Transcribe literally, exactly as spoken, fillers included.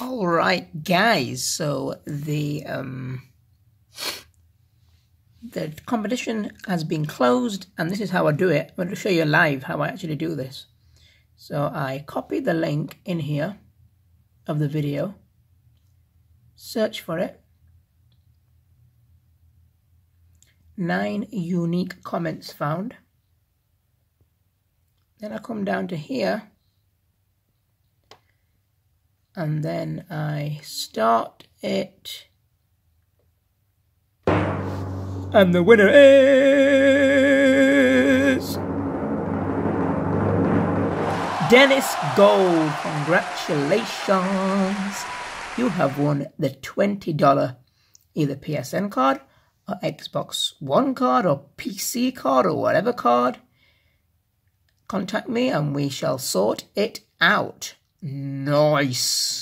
All right, guys. So the um, the competition has been closed, and this is how I do it. I'm going to show you live how I actually do this. So I copy the link in here of the video, search for it, nine unique comments found. Then I come down to here, and then I start it. And the winner is Dennis Gold. Congratulations. You have won the twenty dollar either P S N card or Xbox One card or P C card or whatever card. Contact me and we shall sort it out. Nice.